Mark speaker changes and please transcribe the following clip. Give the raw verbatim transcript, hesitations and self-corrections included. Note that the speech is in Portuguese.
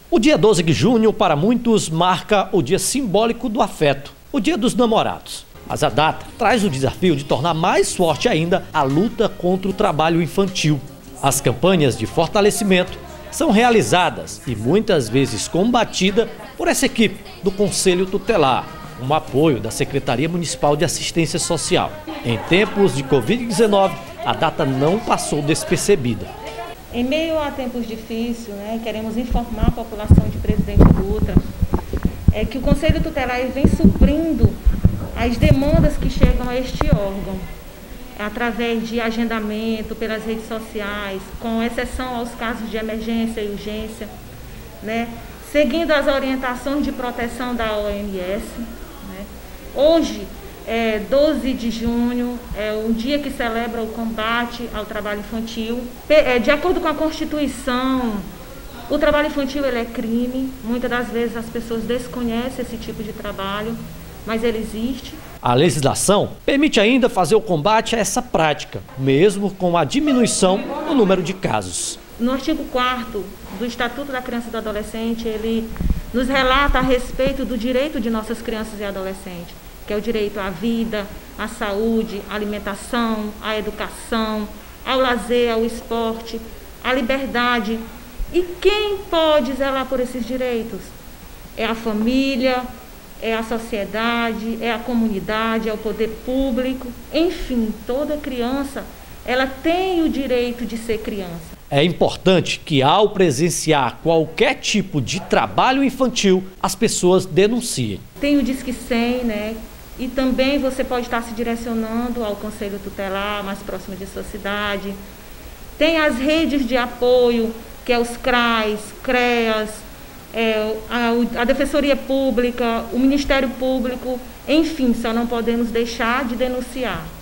Speaker 1: O dia doze de junho, para muitos, marca o dia simbólico do afeto, o Dia dos Namorados. Mas a data traz o desafio de tornar mais forte ainda a luta contra o trabalho infantil. As campanhas de fortalecimento são realizadas e muitas vezes combatida por essa equipe do Conselho Tutelar, com o apoio da Secretaria Municipal de Assistência Social. Em tempos de covid dezenove, a data não passou despercebida.
Speaker 2: Em meio a tempos difíceis, né, queremos informar a população de Presidente Dutra é, que o Conselho Tutelar vem suprindo as demandas que chegam a este órgão, através de agendamento pelas redes sociais, com exceção aos casos de emergência e urgência, né, seguindo as orientações de proteção da O M S. Né. Hoje, é, doze de junho, é um dia que celebra o combate ao trabalho infantil. De acordo com a Constituição, o trabalho infantil ele é crime. Muitas das vezes as pessoas desconhecem esse tipo de trabalho, mas ele existe.
Speaker 1: A legislação permite ainda fazer o combate a essa prática, mesmo com a diminuição no número de casos.
Speaker 2: No artigo quarto do Estatuto da Criança e do Adolescente, ele nos relata a respeito do direito de nossas crianças e adolescentes, que é o direito à vida, à saúde, à alimentação, à educação, ao lazer, ao esporte, à liberdade. E quem pode zelar por esses direitos? É a família, é a sociedade, é a comunidade, é o poder público. Enfim, toda criança, ela tem o direito de ser criança.
Speaker 1: É importante que, ao presenciar qualquer tipo de trabalho infantil, as pessoas denunciem.
Speaker 2: Tem o Disque cem, né? E também você pode estar se direcionando ao Conselho Tutelar, mais próximo de sua cidade. Tem as redes de apoio, que é os CRAs, CREAS, é, a, a Defensoria Pública, o Ministério Público. Enfim, só não podemos deixar de denunciar.